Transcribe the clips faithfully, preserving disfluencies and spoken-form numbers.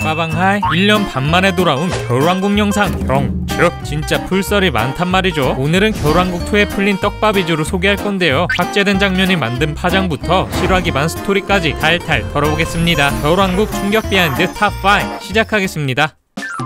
빠방하이. 일 년 반 만에 돌아온 겨울왕국 영상 경축. 진짜 풀썰이 많단 말이죠. 오늘은 겨울왕국이에 풀린 떡밥 위주로 소개할 건데요. 삭제된 장면이 만든 파장부터 실화 기반 스토리까지 탈탈 털어보겠습니다. 겨울왕국 충격 비하인드 탑 오 시작하겠습니다.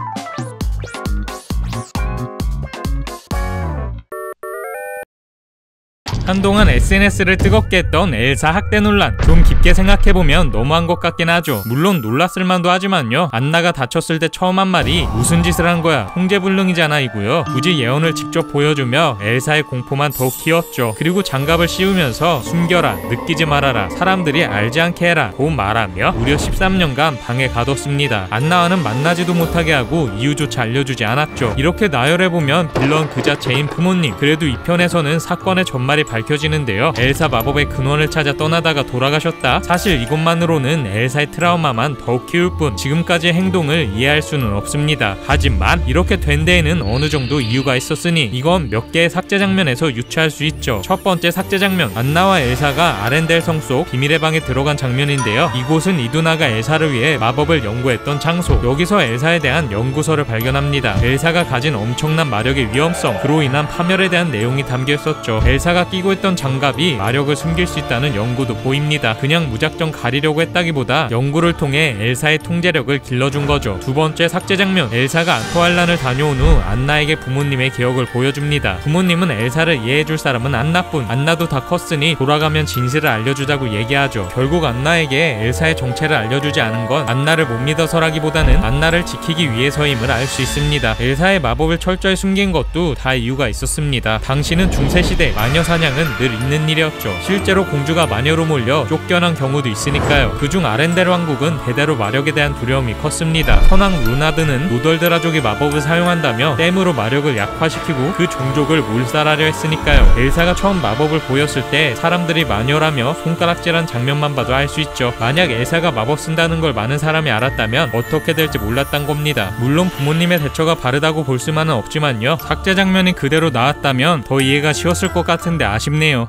한동안 에스엔에스를 뜨겁게 했던 엘사 학대 논란, 좀 깊게 생각해보면 너무한 것 같긴 하죠. 물론 놀랐을 만도 하지만요, 안나가 다쳤을 때 처음 한 말이 무슨 짓을 한 거야, 통제불능이잖아 이고요. 굳이 예언을 직접 보여주며 엘사의 공포만 더욱 키웠죠. 그리고 장갑을 씌우면서 숨겨라, 느끼지 말아라, 사람들이 알지 않게 해라 고 말하며 무려 십삼 년간 방에 가뒀습니다. 안나와는 만나지도 못하게 하고 이유조차 알려주지 않았죠. 이렇게 나열해보면 빌런 그 자체인 부모님. 그래도 이 편에서는 사건의 전말이 밝혀지는데요. 엘사 마법의 근원을 찾아 떠나다가 돌아가셨다. 사실 이것만으로는 엘사의 트라우마만 더욱 키울 뿐 지금까지의 행동을 이해할 수는 없습니다. 하지만 이렇게 된 데에는 어느 정도 이유가 있었으니 이건 몇 개의 삭제 장면에서 유추할 수 있죠. 첫 번째 삭제 장면, 안나와 엘사가 아렌델 성 속 비밀의 방에 들어간 장면인데요. 이곳은 이두나가 엘사를 위해 마법을 연구했던 장소. 여기서 엘사에 대한 연구서를 발견합니다. 엘사가 가진 엄청난 마력의 위험성, 그로 인한 파멸에 대한 내용이 담겨 있었죠. 엘사가 끼고 있던 장갑이 마력을 숨길 수 있다는 연구도 보입니다. 그냥 무작정 가리려고 했다기보다 연구를 통해 엘사의 통제력을 길러준 거죠. 두 번째 삭제 장면, 엘사가 아토알란을 다녀온 후 안나에게 부모님의 기억을 보여줍니다. 부모님은 엘사를 이해해줄 사람은 안나뿐, 안나도 다 컸으니 돌아가면 진실을 알려주자고 얘기하죠. 결국 안나에게 엘사의 정체를 알려주지 않은 건 안나를 못 믿어서라기보다는 안나를 지키기 위해서임을 알 수 있습니다. 엘사의 마법을 철저히 숨긴 것도 다 이유가 있었습니다. 당시는 중세시대, 마녀 사냥은 늘 있는 일이었죠. 실제로 공주가 마녀로 몰려 쫓겨난 경우도 있으니까요. 그중 아렌델 왕국은 대대로 마력에 대한 두려움이 컸습니다. 선왕 루나드는 노덜드라족의 마법을 사용한다며 댐으로 마력을 약화시키고 그 종족을 몰살하려 했으니까요. 엘사가 처음 마법을 보였을 때 사람들이 마녀라며 손가락질한 장면만 봐도 알 수 있죠. 만약 엘사가 마법 쓴다는 걸 많은 사람이 알았다면 어떻게 될지 몰랐단 겁니다. 물론 부모님의 대처가 바르다고 볼 수만은 없지만요, 삭제 장면이 그대로 나왔다면 더 이해가 쉬웠을 것 같은데 아쉽네요.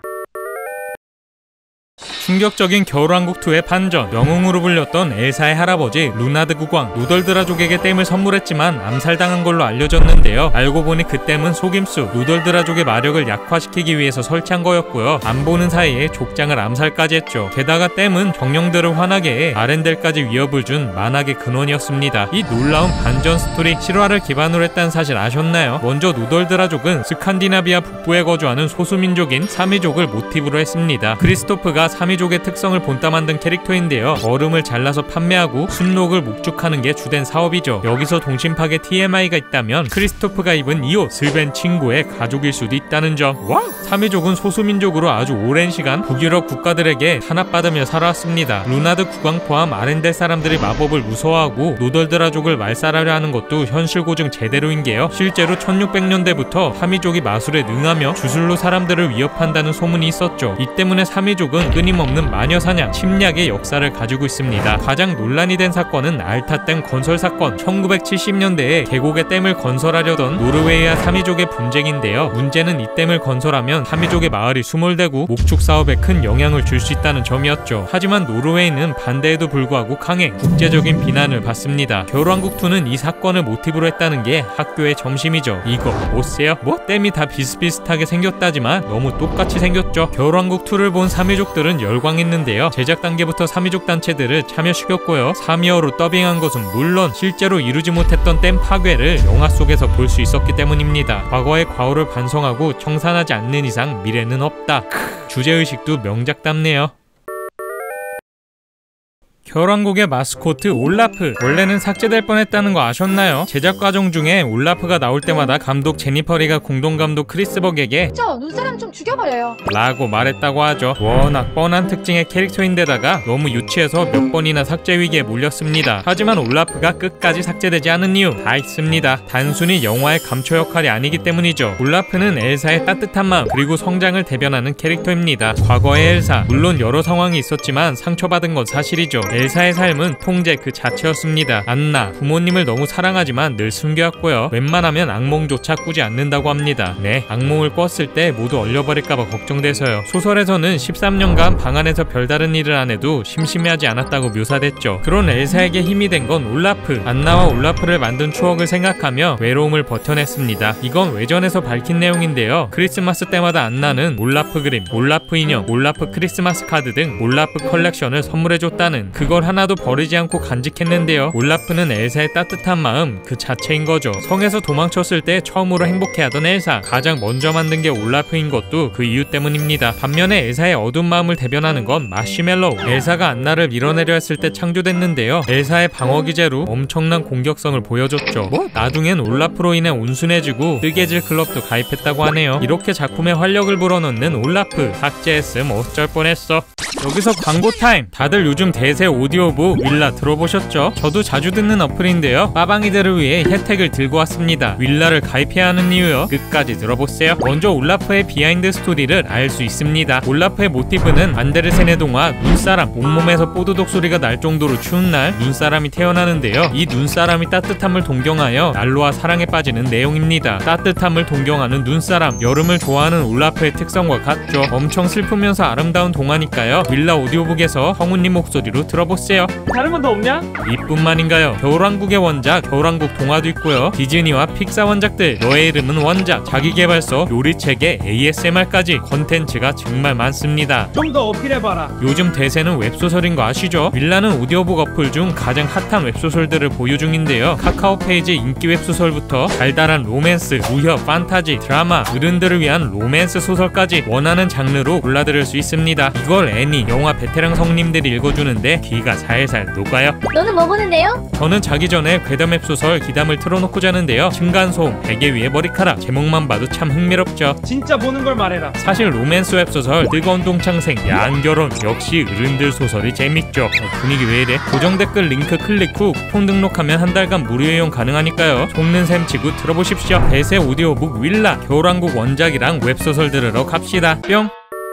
충격적인 겨울왕국이의 반전, 영웅으로 불렸던 엘사의 할아버지 루나드 국왕, 노덜드라족에게 댐을 선물했지만 암살당한 걸로 알려졌는데요. 알고 보니 그 댐은 속임수, 노덜드라족의 마력을 약화시키기 위해서 설치한 거였고요. 안 보는 사이에 족장을 암살까지 했죠. 게다가 댐은 정령들을 화나게 해 아렌델까지 위협을 준 만악의 근원이었습니다. 이 놀라운 반전 스토리, 실화를 기반으로 했다는 사실 아셨나요? 먼저 노덜드라족은 스칸디나비아 북부에 거주하는 소수민족인 사미족을 모티브로 했습니다. 크리스토프가 사미 족의 특성을 본따 만든 캐릭터인데요. 얼음을 잘라서 판매하고 순록을 목축하는 게 주된 사업이죠. 여기서 동심파괴 티엠아이가 있다면 크리스토프가 입은 이 옷, 슬벤 친구의 가족일 수도 있다는 점. 와우! 사미족은 소수민족으로 아주 오랜 시간 북유럽 국가들에게 탄압받으며 살아왔습니다. 루나드 국왕 포함 아렌델 사람들이 마법을 무서워하고 노덜드라족을 말살하려 하는 것도 현실 고증 제대로인 게요. 실제로 천육백 년대부터 사미족이 마술에 능하며 주술로 사람들을 위협한다는 소문이 있었죠. 이 때문에 사미족은 끊임없는 없는 마녀사냥, 침략의 역사를 가지고 있습니다. 가장 논란이 된 사건은 알타댐 건설 사건. 천구백칠십 년대에 계곡에 댐을 건설하려던 노르웨이와 사미족의 분쟁인데요. 문제는 이 댐을 건설하면 사미족의 마을이 수몰되고 목축 사업에 큰 영향을 줄 수 있다는 점이었죠. 하지만 노르웨이는 반대에도 불구하고 강행, 국제적인 비난을 받습니다. 겨울왕국이는 이 사건을 모티브로 했다는 게 학교의 점심이죠. 이거 못세요? 뭐 댐이 다 비슷비슷하게 생겼다지만 너무 똑같이 생겼죠. 겨울왕국이를 본 사미족들은 열광했는데요. 제작 단계부터 사미족 단체들을 참여시켰고요. 사미어로 더빙한 것은 물론 실제로 이루지 못했던 댐 파괴를 영화 속에서 볼 수 있었기 때문입니다. 과거의 과오를 반성하고 청산하지 않는 이상 미래는 없다. 크, 주제의식도 명작답네요. 겨울왕국의 마스코트 올라프, 원래는 삭제될 뻔했다는 거 아셨나요? 제작 과정 중에 올라프가 나올 때마다 감독 제니퍼 리가 공동감독 크리스 버그에게 저 눈사람 좀 죽여버려요 라고 말했다고 하죠. 워낙 뻔한 특징의 캐릭터인데다가 너무 유치해서 몇 번이나 삭제 위기에 몰렸습니다. 하지만 올라프가 끝까지 삭제되지 않은 이유 다 있습니다. 단순히 영화의 감초 역할이 아니기 때문이죠. 올라프는 엘사의 따뜻한 마음 그리고 성장을 대변하는 캐릭터입니다. 과거의 엘사, 물론 여러 상황이 있었지만 상처받은 건 사실이죠. 엘사의 삶은 통제 그 자체였습니다. 안나, 부모님을 너무 사랑하지만 늘 숨겨왔고요. 웬만하면 악몽조차 꾸지 않는다고 합니다. 네, 악몽을 꿨을 때 모두 얼려버릴까봐 걱정돼서요. 소설에서는 십삼 년간 방 안에서 별다른 일을 안 해도 심심해하지 않았다고 묘사됐죠. 그런 엘사에게 힘이 된 건 올라프. 안나와 올라프를 만든 추억을 생각하며 외로움을 버텨냈습니다. 이건 외전에서 밝힌 내용인데요. 크리스마스 때마다 안나는 올라프 그림, 올라프 인형, 올라프 크리스마스 카드 등 올라프 컬렉션을 선물해줬다는, 그걸 하나도 버리지 않고 간직했는데요. 올라프는 엘사의 따뜻한 마음 그 자체인 거죠. 성에서 도망쳤을 때 처음으로 행복해하던 엘사, 가장 먼저 만든 게 올라프인 것도 그 이유 때문입니다. 반면에 엘사의 어두운 마음을 대변하는 건 마시멜로우. 엘사가 안나를 밀어내려 했을 때 창조됐는데요. 엘사의 방어 기제로 엄청난 공격성을 보여줬죠. 뭐? 나중엔 올라프로 인해 온순해지고 뜨개질 클럽도 가입했다고 하네요. 이렇게 작품에 활력을 불어넣는 올라프, 삭제했음 어쩔 뻔했어. 여기서 광고 타임! 다들 요즘 대세 오디오북 윌라 들어보셨죠? 저도 자주 듣는 어플인데요. 빠방이들을 위해 혜택을 들고 왔습니다. 윌라를 가입해야 하는 이유요? 끝까지 들어보세요. 먼저 올라프의 비하인드 스토리를 알 수 있습니다. 올라프의 모티브는 안데르센의 동화 눈사람, 온몸에서 뽀드독 소리가 날 정도로 추운 날 눈사람이 태어나는데요. 이 눈사람이 따뜻함을 동경하여 난로와 사랑에 빠지는 내용입니다. 따뜻함을 동경하는 눈사람, 여름을 좋아하는 올라프의 특성과 같죠. 엄청 슬프면서 아름다운 동화니까요. 윌라 오디오북에서 성우님 목소리로 들어보세요. 다른 건 더 없냐? 이뿐만인가요? 겨울왕국의 원작, 겨울왕국 동화도 있고요. 디즈니와 픽사 원작들, 너의 이름은 원작, 자기계발서, 요리책에 에이에스엠알까지 컨텐츠가 정말 많습니다. 좀 더 어필해봐라. 요즘 대세는 웹소설인 거 아시죠? 윌라는 오디오북 어플 중 가장 핫한 웹소설들을 보유 중인데요. 카카오 페이지 인기 웹소설부터 달달한 로맨스, 무협, 판타지, 드라마, 어른들을 위한 로맨스 소설까지 원하는 장르로 골라드릴 수 있습니다. 이걸 애니, 영화 베테랑 성님들이 읽어주는데 귀가 살살 녹아요. 너는 뭐 보는데요? 저는 자기 전에 괴담 웹소설 기담을 틀어놓고 자는데요. 층간소음, 베개 위에 머리카락, 제목만 봐도 참 흥미롭죠. 진짜 보는 걸 말해라. 사실 로맨스 웹소설, 뜨거운 동창생, 야한 결혼, 역시 어른들 소설이 재밌죠. 어, 분위기 왜 이래? 고정 댓글 링크 클릭 후 쿠폰 등록하면 한 달간 무료 이용 가능하니까요. 속는 셈 치고 들어보십시오. 대세 오디오북 윌라, 겨울왕국 원작이랑 웹소설 들으러 갑시다. 뿅!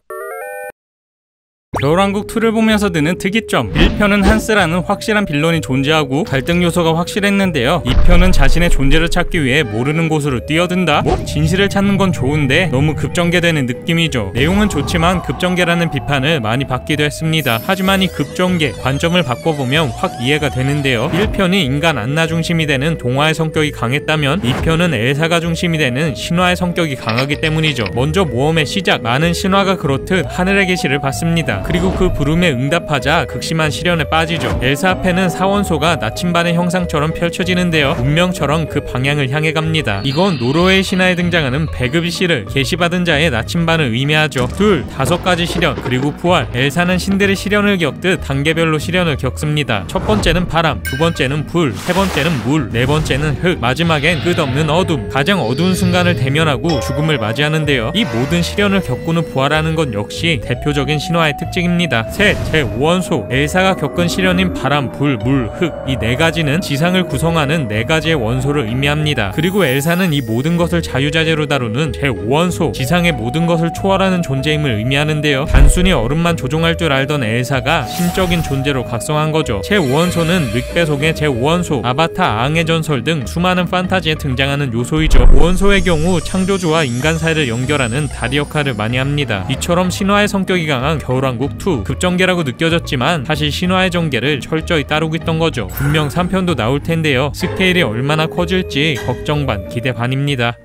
겨울왕국 이를 보면서 드는 특이점, 일 편은 한스라는 확실한 빌런이 존재하고 갈등 요소가 확실했는데요. 이 편은 자신의 존재를 찾기 위해 모르는 곳으로 뛰어든다? 뭐? 진실을 찾는 건 좋은데 너무 급전개되는 느낌이죠. 내용은 좋지만 급전개라는 비판을 많이 받기도 했습니다. 하지만 이 급전개, 관점을 바꿔보면 확 이해가 되는데요. 일 편이 인간 안나 중심이 되는 동화의 성격이 강했다면 이 편은 엘사가 중심이 되는 신화의 성격이 강하기 때문이죠. 먼저 모험의 시작, 많은 신화가 그렇듯 하늘의 계시를 받습니다. 그리고 그 부름에 응답하자 극심한 시련에 빠지죠. 엘사 앞에는 사원소가 나침반의 형상처럼 펼쳐지는데요. 운명처럼 그 방향을 향해 갑니다. 이건 노르웨이 신화에 등장하는 베그비시를 계시받은 자의 나침반을 의미하죠. 둘, 다섯 가지 시련, 그리고 부활. 엘사는 신들의 시련을 겪듯 단계별로 시련을 겪습니다. 첫 번째는 바람, 두 번째는 불, 세 번째는 물, 네 번째는 흙, 마지막엔 끝없는 어둠. 가장 어두운 순간을 대면하고 죽음을 맞이하는데요. 이 모든 시련을 겪고 는 부활하는 건 역시 대표적인 신화의 특징입니다. 셋, 제오 원소. 엘사가 겪은 시련인 바람, 불, 물, 흙, 이 네 가지는 지상을 구성하는 네 가지의 원소를 의미합니다. 그리고 엘사는 이 모든 것을 자유자재로 다루는 제오 원소, 지상의 모든 것을 초월하는 존재임을 의미하는데요. 단순히 얼음만 조종할 줄 알던 엘사가 신적인 존재로 각성한 거죠. 제오 원소는 늑배속의 제오 원소, 아바타, 앙의 전설 등 수많은 판타지에 등장하는 요소이죠. 오 원소의 경우 창조주와 인간 사이를 연결하는 다리 역할을 많이 합니다. 이처럼 신화의 성격이 강한 겨울왕국 이, 급전개라고 느껴졌지만 사실 신화의 전개를 철저히 따르고 있던 거죠. 분명 삼 편도 나올 텐데요. 스케일이 얼마나 커질지 걱정 반 기대 반입니다.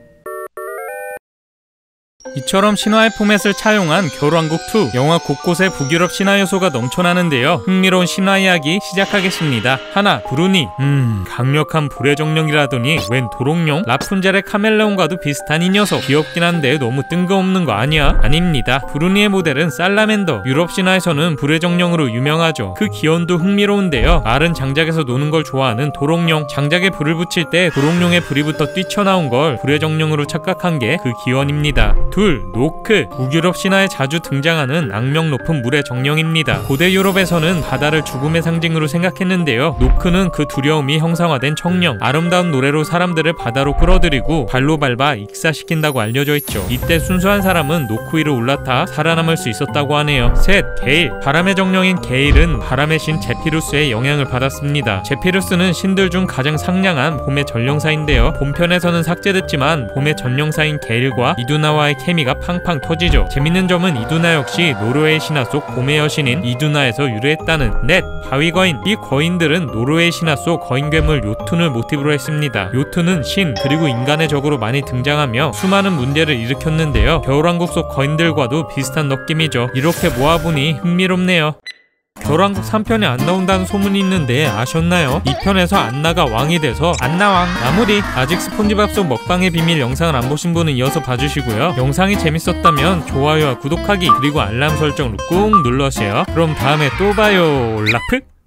이처럼 신화의 포맷을 차용한 겨울왕국 이, 영화 곳곳에 북유럽 신화 요소가 넘쳐나는데요. 흥미로운 신화 이야기 시작하겠습니다. 하나, 브루니. 음... 강력한 불의 정령이라더니 웬 도롱뇽? 라푼젤의 카멜레온과도 비슷한 이 녀석. 귀엽긴 한데 너무 뜬금없는 거 아니야? 아닙니다. 브루니의 모델은 살라멘더. 유럽 신화에서는 불의 정령으로 유명하죠. 그 기원도 흥미로운데요. 마른 장작에서 노는 걸 좋아하는 도롱뇽. 장작에 불을 붙일 때 도롱뇽의 불이 붙어 뛰쳐나온 걸 불의 정령으로 착각한 게 그 기원입니다. 둘, 둘. 노크. 북유럽 신화에 자주 등장하는 악명 높은 물의 정령입니다. 고대 유럽에서는 바다를 죽음의 상징으로 생각했는데요. 노크는 그 두려움이 형상화된 청령. 아름다운 노래로 사람들을 바다로 끌어들이고 발로 밟아 익사시킨다고 알려져 있죠. 이때 순수한 사람은 노크 위로 올라타 살아남을 수 있었다고 하네요. 셋. 게일. 바람의 정령인 게일은 바람의 신 제피루스의 영향을 받았습니다. 제피루스는 신들 중 가장 상냥한 봄의 전령사인데요. 본편에서는 삭제됐지만 봄의 전령사인 게일과 이두나와의 케미가 팡팡 터지죠. 재밌는 점은 이두나 역시 노르웨이 신화 속 봄의 여신인 이두나에서 유래했다는. 넷. 바위거인. 이 거인들은 노르웨이 신화 속 거인괴물 요툰을 모티브로 했습니다. 요툰은 신 그리고 인간의 적으로 많이 등장하며 수많은 문제를 일으켰는데요. 겨울왕국 속 거인들과도 비슷한 느낌이죠. 이렇게 모아보니 흥미롭네요. 겨울왕국 삼 편에 안 나온다는 소문이 있는데 아셨나요? 이 편에서 안나가 왕이 돼서 안나왕. 마무리. 아직 스폰지밥 속 먹방의 비밀 영상을 안 보신 분은 이어서 봐주시고요. 영상이 재밌었다면 좋아요와 구독하기 그리고 알람 설정을 꾹 눌러주세요. 그럼 다음에 또 봐요. 라프.